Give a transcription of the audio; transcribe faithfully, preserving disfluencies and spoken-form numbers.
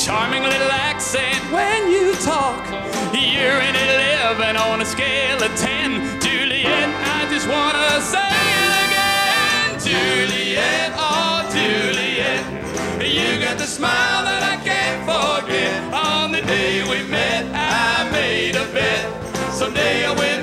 charming little accent when you talk. You're an eleven on a scale of ten. Juliet, I just wanna say it again. Juliet, oh Juliet, you got the smile that I can't forget. On the day we met, I made a bet. Someday I will